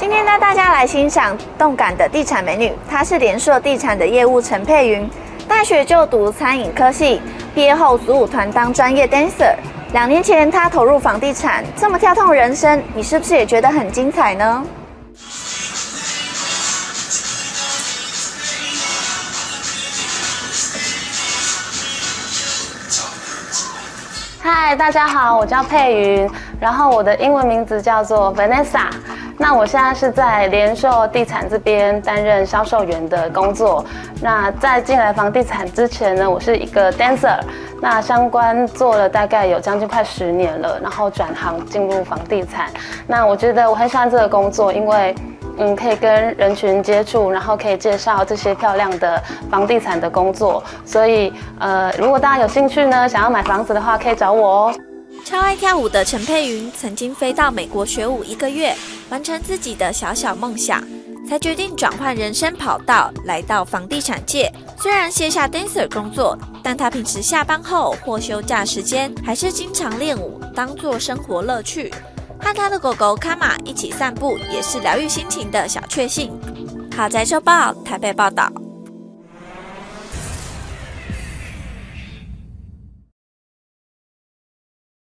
今天带大家来欣赏动感的地产美女，她是联硕地产的业务陈佩云。大学就读餐饮科系，毕业后组舞团当专业 dancer。2年前，她投入房地产，这么跳动人生，你是不是也觉得很精彩呢？ 嗨，大家好，我叫佩云，然后我的英文名字叫做 Vanessa。那我现在是在联硕地产这边担任销售员的工作。那在进来房地产之前呢，我是一个 dancer， 那相关做了大概有将近快10年了，然后转行进入房地产。那我觉得我很喜欢这个工作，因为可以跟人群接触，然后可以介绍这些漂亮的房地产的工作。所以如果大家有兴趣呢，想要买房子的话，可以找我哦。 超爱跳舞的陈佩云曾经飞到美国学舞1个月，完成自己的小小梦想，才决定转换人生跑道，来到房地产界。虽然卸下 dancer 工作，但他平时下班后或休假时间，还是经常练舞，当作生活乐趣。和他的狗狗卡玛一起散步，也是疗愈心情的小确幸。好宅周报台北报道。